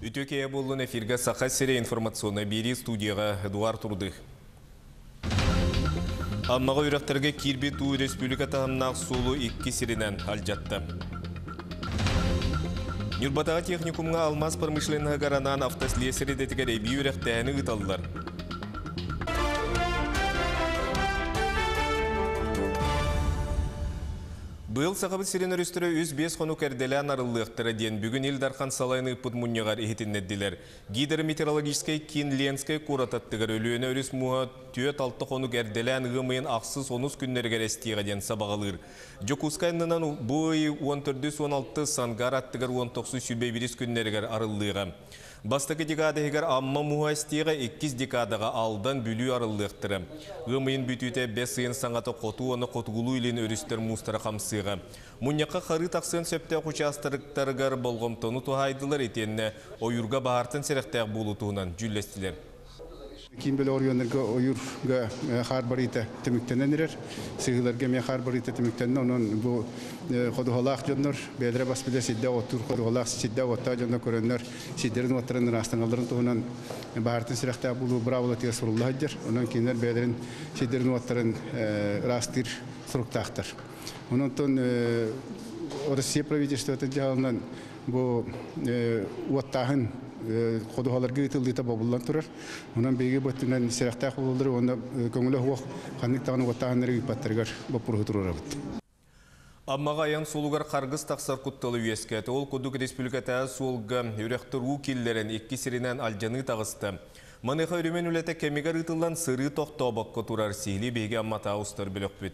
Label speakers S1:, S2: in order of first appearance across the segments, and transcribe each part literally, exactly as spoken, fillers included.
S1: Бүтөкея болын эфирге сақа сере информационна бери студияға Эдуард Турдых. Аммаға үрәқтерге кирби туу республика тағымнақ солу икки сиренен алжатты. Нюрбатаға техникумға алмаз промышленігі гаранан автослесері детігер әбі үрәқтәні ұталылар. Бұл сақабы сиренер үстірі үз бес қону кәрделән арылықтыры ден бүгін елдархан салайны ұппыд мұнияғар ехетіннедділер. Гидрометеорологическай Кинленскай курататтығыр өліөне өріс мұға түйет алты қону кәрделән ғымайын ақсыз оныз күннергер әстиға ден сабағалыр. Жокускайнынан бұй он төрт он алты сангар аттығыр он тоғыз сүлбей біріс күннергер арылыға. Бастықы декадығығар амма мұғастиға еккіз декадаға алдан бүлі арылықтыры. Ғымайын бүтіте бес сыйын саңаты қоту оны қотығылу илін өрістер мұстары қамсыға. Мұнияққа қары тақсын сөпте құчастырықтарығар болғымтыны тұхайдылар етеніне ойырға бағартын серектәқ болутуынан жүлестілер.
S2: Ким беле орионнарга ойурга хар барыта темиктененер, сыгыларга мен хар барыта темиктенен, онун бу ходохолак жоннор, бедре баспиде сидде отур ходохолак сидде отта жоннор көрөннөр, сиддерин оттырын растаналарын туунан баартын сиракта булу бравла тесурулла хаджар, онун кинер бедрин сиддерин оттырын растир суруктактар. Онунтон Россия правительството жалынан бу оттахын Ходуалар гейтилдита бабуллан турар. Онан беге бөттүнөн сирактак болдур, онда көңүлө хуак канныктагын оттаганнары ипаттаргар бапуру турар бит.
S1: Аммага аян солугар каргыс таксар кутталы үескети ол Кудук республиката солга үрөктөр у киллерен икки сиринен алжаны тагысты. Маныха үрүмен үлете кемигер ытылдан сыры токтобокко турар сили беге аммата устар билөкбүт.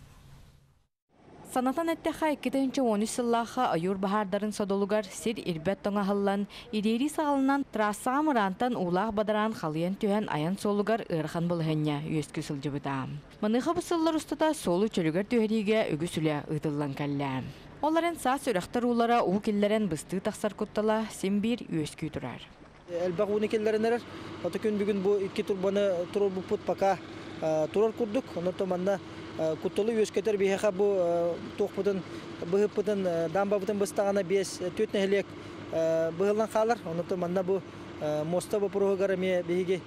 S3: Санатан әттәхә икки он үч сыллаха айур бахардарын содолугар сир ирбет тоңахыллан идери сағалынан трасса мырантан улах бадаран халыян түйен аян солугар ырхан болғанья үескü сылжыбыта. Маныха бұсыллар ұстата солу чөлігер түйериге үгісілі ұтыллан кәлі. Оларын сас үрәқтар улара у келлерен бысты тақсар құттала симбир үескü тұрар.
S4: Әлбақ уны келлерінер, оты күн бүгін бұл икки турбаны тұрыр бұппыт пака тұрар күрдік, оны томанна Кутталы өскетер бейхақа бұл тоқпыдың, бұғыппыдың, дамбабыдың бұстағана бес төтіне хелек бұғылан қалар. Оныты манна бұл моста бұл пұрғығары ме бейге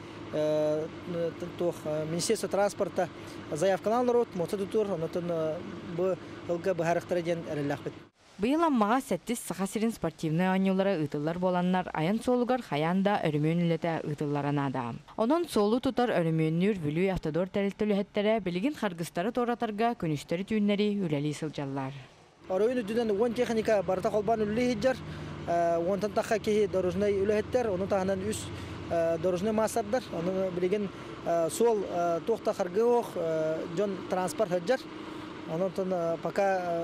S4: Министерство транспорта заявканал народ, моста тұтыр, онытын бұл ғылға бұғарықтары ден әріліқ бет.
S3: Быйыл аммаға сәттіс сақасырын спортивны анюлары ұтылар боланнар аян солугар хаянда өрімен үлеті ұтыларанада. Онын солу тұтар өріменнер бүлі автодор тәрілтілі әттері білігін қарғыстары торатарға көністері түйінлері үләлі сылжалар.
S4: Оройын үдінен он техника барта қолбан үлі хеджар, онтан таққа кейі дорожнай үлі әттер, оны тағынан үс дорожнай масардар, оны білігін сол тоқта қарғы оқ жон транспорт хеджар, онын пока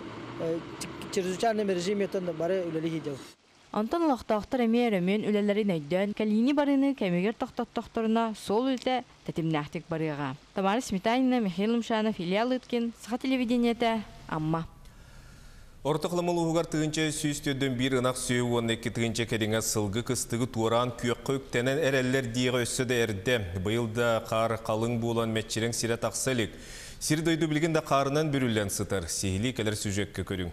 S4: чрезвычайный режиме бары үлелі хеджау.
S3: Антон лақтақтар әмер өмен үлелері нәйден кәліні барыны кәмегер тоқтаттақтарына сол үлті тәтімнәқтік барыға. Тамары Сметанина, Михаил Мшанов, Илья Лыткин, Саха телевидениеті, Амма.
S1: Ортықлымыл ұғығар тұғынча сүйістөден бір ынақ сүйі он екі тұғынча кәріңа сылғы қыстығы туаран күйеққы өктенен әрәлілер дейғы өссі де әрді. Бұйылда қар қалың болан мәтчерің сирет ақсалік. Сирдойды білгенде қарынан бүрілен сытар. Сейлі кәлір сюжетке көрің.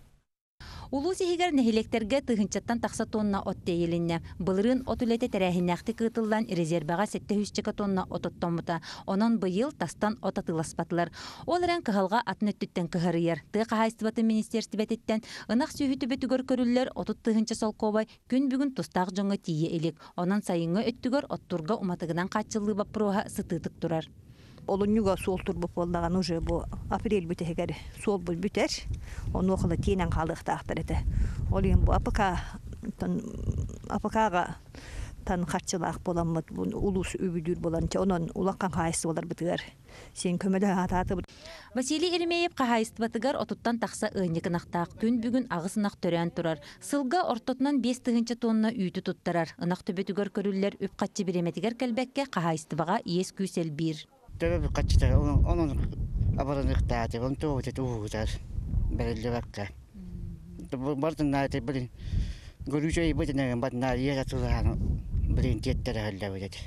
S5: Улу сихигер нехилектерге тыгынчаттан тақса тонна отте елінне. Бұлырын отулеті тәрәхінәқті кытылдан резерваға сетте хүшчіка тонна ототтомыта. Онын бұйыл тастан отатыласпатылар. Оларан кығалға атын өттіттен кығарыйыр. Ты қағайстыбаты министерсті бәтеттен ынақ сүйіті бөтігер көрілер отут тыгынча солковай күн бүгін тұстақ жоңы тие елік. Онын сайыңы өттігер оттурға уматығынан қатчылы бапыруға сытытық тұрар.
S6: Олуньюга сол турбуп болдаган уже бу апрель бүтегер сол бул бүтер. Оны окула тенен калдыктактыр эте. Ол эми бу апка тан апкага тан катчылак боламыт бу улус үбүдүр боланча онон улаккан кайсы болар битер. Сен көмөлө ататы.
S5: Василий Еремеев кахайстыбатыгар отуттан тақса ынекынақтақ күн бүгін ағысынақ төрән тұрар. Сылға ортотынан бес тығынча тонна үйті тұттарар. Инақ төбетігер көрілер үп қатчы біреметігер кәлбәкке кахайстыбаға ес күйсел бір.
S7: Төбі қатчыда оның абарынықтады, оның төбеті ұғығызар бәрілі бәкке. Бардың нәйті білін көрушей бұдынығын бадына еға тұлғаны білін теттері әлі өдеді.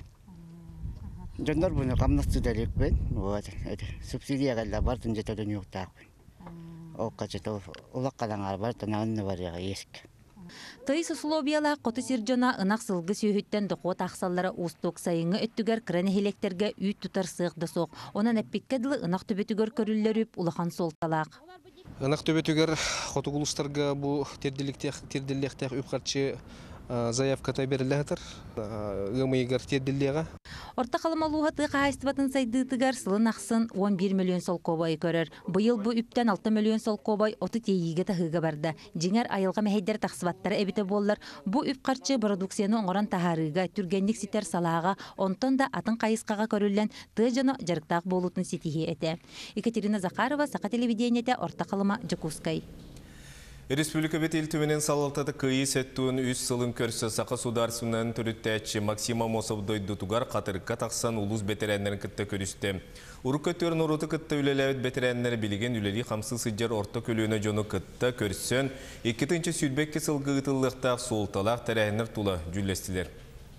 S7: Жондар бұны қамнақ сүдәлік бен, субсидия қалда бардың жетәдің жоқтақ бен. Ол қачет олақ қалаңар бар, тәнәғынны бар еға есік.
S5: Тайыс условиялар қоты сиржона ынақ сылғы сүйіттен доқуат ақсаллары ұстық сайыңы өттігер кірәне хелектерге үйт тұтар сықты соқ. Онан әппеккеділі ынақ төбетігер көрілеріп улахан солталақ.
S8: Ынақ төбетігер қоты құлыстарға бұл терділіктеқ үпқарчы заявката беріләтір. Ғымайығар терділіға.
S5: Орта қалымалуға тұға айстыбатын сайдытығар сылын ақсын он бир миллион сол кобай көрір. Бұйыл бұл үптен алты миллион сол кобай оты тейігі тағыға барды. Жеңер айылға мәхейдер тақсыбаттары әбіті болылар. Бұл үпқарчы продукцияны оңыран тағарыға, түргенлік ситер салаға, онтан да атын қайысқаға көрілен тұғы жаны жарықтақ болутын сетихи әті. Екатерина Захарова, Сақа телевидениеде Орта қалыма Джакускай.
S1: Республика бет илтіменен салалтады күйі сәттуын үз сылын көрсі сақы сударсынан түріттәтші Максима Мосовдойды тугар қатырыққа тақсан улус бетерәнлерін кітті көрісті. Урық көттерін ұруты кітті үлеләуіт бетерәнлері білген үлелі қамсы сыджар орта көліуіне жоны кітті көрсін. Екітінші сүлбекке сылғы ғытылықтақ солталақ тәрәйінер тұла жүлестілер.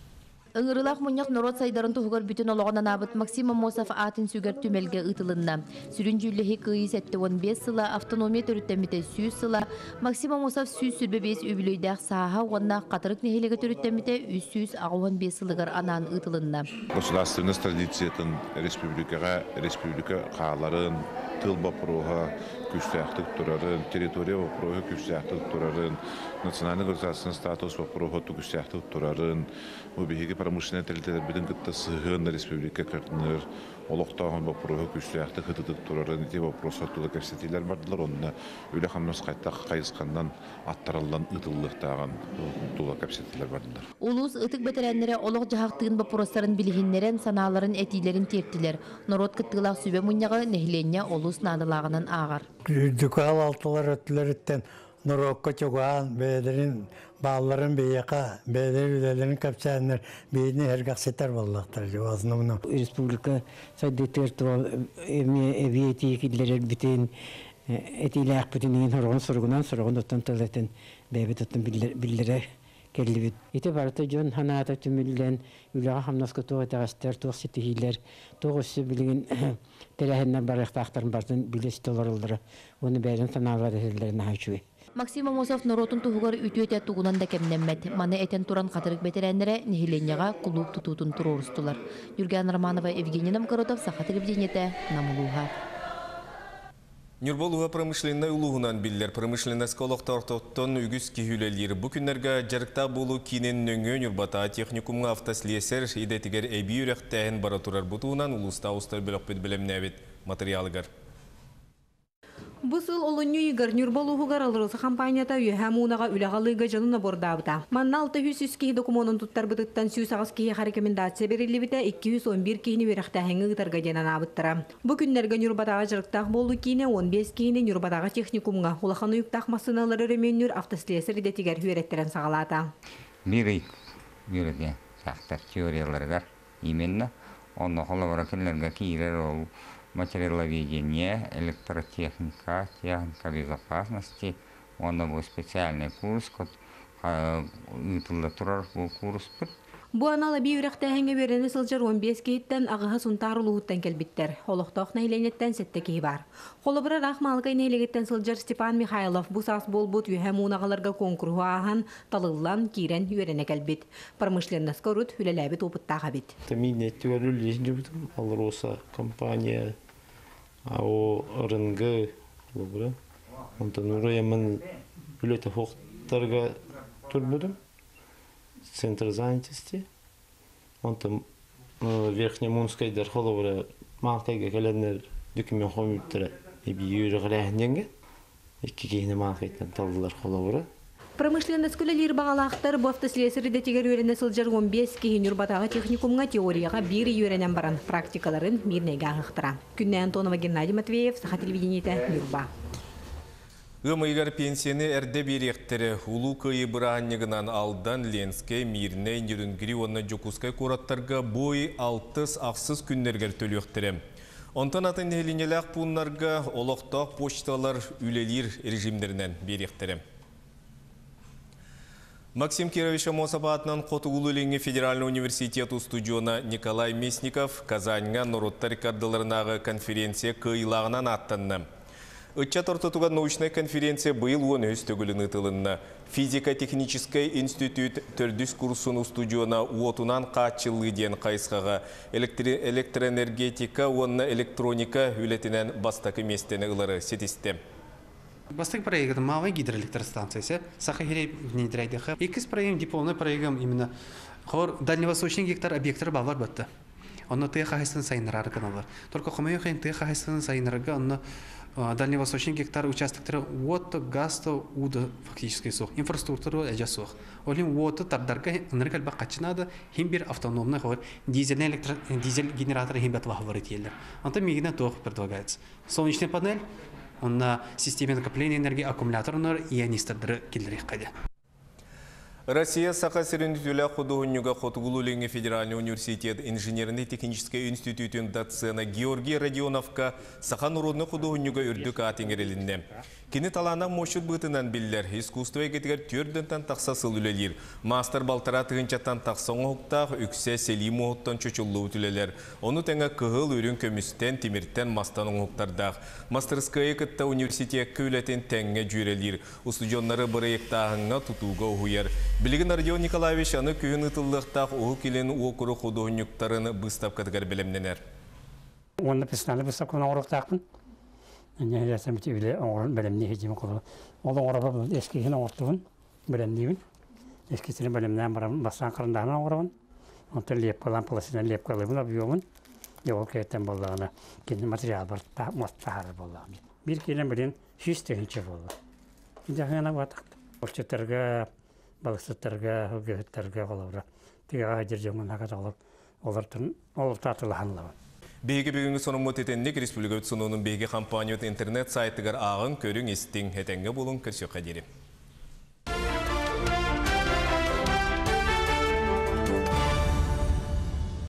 S3: Ыңырылақ мұняқ народ сайдарын тұғығыр бүтін олағынан абыт Максима Мосов атын сүгер түмелге ұтылынна. Сүрін жүлліхи күйі сәтті он бес сыла, автономия түріттәміті сүйіз сыла, Максима Мосов сүйіз сүрбе бес өбілейдәқ саға онна қатырық нехелеге түріттәміті үз сүйіз ағуан бес сылығыр анан ұтылынна.
S9: Государственность традициятын республикаға, республика қағаларын, тыл бапыруға күштәқтік тұрарын, территория бапыруға күштәқтік тұрарын, национальный государственный статус бапыруға күштәқтік тұрарын, обеге промышленный тәлітелер бітін күтті сығын республика кәртінер, олықтағын бапыруға күштәқтік хытытық тұрарын, ете бапыруға тұлы кәпсетелер бардылар, онына өлі қамнас қайттақ қайысқандан аттаралдан ұтылықтағын тұлы кәпсетелер бардылар.
S3: Улус ытык бетерәнләре олық жағақтығын бапыростарын білгенлерін, саналарын, әтилерін тертілер. Народ кыттылақ сөбе мұняғы нәхіленне олус надылағынан ағар.
S10: Дүкал алтылар өттілеріттен Нұрокқа чоған, бәдерін, балларын бейеқа, бәдер үлелерін кәпсәнер, бейіне әргақсетер боллақтар.
S11: Республика сәдеттер туал әбиеті екілдерер бітін, әтиләқ бүтін ең сұрғын сұрғынан сұрғын оттан тылатын бәйбет оттан білдері кәлі бүт. Еті барыта жон ханата түмілден үліға қамнасқа тоғы тағастар, тоғы сетігейлер, тоғы өсі білген тәрәхіннен барықтақтарын бардың білесі толарылдыры. Оны бәрін саналар әселерін айчуы.
S3: Максима Мосов наротун тугугар үтүөтэ тугунан да кемнеммет. Маны этен туран катырык бетерәннәре нехиленняга клуб тутутун турурстулар. Юрген Романова, Евгений Намкоротов, Саха телевидениете, Намулуга.
S1: Нюрболуга промышленный улугунан биллер промышленный сколоқтар тоттон үгіз кихүлелер. Бұ күннерге жарықта болу кинен нөңі Нюрбата техникумға автослесер идетігер әбі үректәйін бара турар бұтуынан улуста ұстар бөлік бет білемнәбет материалығар.
S12: Бұл сыл олыню игар Нюрболугугар алырысы компанията үйәмунаға үліғалыға жанына бордабыта. Манна алты жүз үскейі документын туттар бұтыттан сүйіс ағыз кейі рекомендация берілі біті екі жүз он бір кейіні веріқтәхіңі ұтарға денан абыттыра. Бұл күнлерге Нюрбатаға жырықтақ болу кейіне он бес кейіні Нюрбатаға техникумға улақаны үктақ масыналары рөменнер автослесер идетігер үйреттерін сағалата.
S13: Бірі үйреткен сақтар теорияларығар именно оны қолы баракелерге кейлер ол материаловедение, электротехника, техника безопасности. Он был специальный курс, который курс.
S12: Бу анала би үрәктәһәңгә берене сылҗыр он бес кейттән агыһы сунтар улуттан кәлбиттер. Холоқтак нәйләнеттән сәтте ки бар. Холыбыра рахмалгы нәйләгеттән сылҗыр Степан Михайлов бу сас болбут юһәмунагаларга конкурсуаһан талыллан кирен юрене кәлбит. Промышленность корут хүләләбит опыттага бит.
S14: Тамине төгәлүлләҗин алроса компания АО РНГ булбыра. Онтан ураямын бүләтә хоқтарга турбудым. Центр занятости. Он там верхняя Мунская дерхоловая малкайга календар документ хомиттер и биюр грехненге. Иккигене малкайдан талдылар холовра.
S12: Промышленность күлелер бағалақтар бұл автослесері детегер үйрене сылжар он бес кейін Нюрбатаға техникумға теорияға бір үйренен баран практикаларын мирнеге ағықтыра. Күнне Антонова, Геннадий Матвеев, Саха телевидениеті, Нюрба.
S1: Гымайгар пенсияны әрді беректері улу көйі бұраннығынан алдан Ленскай, Мирне, Нерүнгіри, онна Жокускай кураттарға бой алтыс ақсыз күннергер төліқтірі. Онтан атын әлінеләқ пұнларға олықтақ почталар үлелер режимдерінен беректері. Максим Кирович Мосабатынан Қотуғылы Федеральный университет студиона Николай Месников Казаньға Нұротта рекордыларынағы конференция кыйлағынан аттанны. Ытча тортотуга научная конференция был он өз төгіліні тылынна. Физико-технический институт төрдүс курсуну студиона уотунан качылы ден кайсқаға электроэнергетика, онна электроника үлетінен бастакы местені ылары сетисте.
S15: Бастык проектом малая гидроэлектростанция, Сахарей внедряйдыха. Икис проект, дипломный проект именно хор дальневосточный гектар объектор балар бытты. Он на теха хайстын сайнарар каналар. Только хомею хайн теха хайстын сайнарга, он на дальневосточный гектар участоктары вот газ-то уда фактически сух. Инфраструктура эджа сух. Олим вот тардарга энергия бакачнада химбир автономный хор дизельный электро дизель генераторы химбат вахварит елер. Антон мигина тох предлагается. Солнечная панель. Он на системе накопления энергии аккумуляторный ионисторы киллерих каде.
S1: Россия сақа сирендүлі құдығынюға Хотугулулеңі Федеральный университет инженерный технический институтын доцена Георгий Родионовка сақа нұрудны құдығынюға үрдік атыңерелінне. Кені талана мошыт бұтынан білдер, искусство егетігер түрдінтен тақсасыл үлелер. Мастер балтара тығынчаттан тақсан оқтақ, үксе селим оғыттан чөчілі үтілелер. Оны тәңі қығыл үрін көмістен, темірттен мастан оғықтардақ. Мастерская кітті университет көйлетін тәңі жүрелер. Устудионлары бірейіктағыңа тұтуға ұғыер. Білігін Родион Николаевич аны күйін ұтылықтақ оғы келен оқыры құдығынюктарын бұстап кәдігер білімденер.
S16: Оны пістаны бұстап көна орықтақпын. Ne dersen bir öyle oğlan benim ne hicim kulu. Oğlan orada eskisini ortuğun benim neyim. Eskisini benim var basan karından orağın. Ondan lep kalan plastikten lep kalan bunu yapıyorum. Yol ketten bollağına kendi materyal var ta mastahar bollağım. Bir kere benim hiç tehlikeli oldu. Bir daha yana batak. Orçatarga, balıkçıtarga, hıgıhtarga olavra. Tiga hacırcımın hakat olur. Olurtun, olur tatılahanlar.
S1: Беги бүгінгі соның мұтетеннік республика өтсінуының беги компаният интернет сайтығар ағын көрің естің әтенгі болың көрсек қадері.